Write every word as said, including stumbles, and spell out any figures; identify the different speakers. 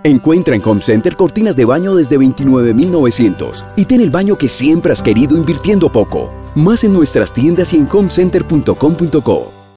Speaker 1: Encuentra en Home Center cortinas de baño desde veintinueve mil novecientos y ten el baño que siempre has querido invirtiendo poco. Más en nuestras tiendas y en home center punto com punto co.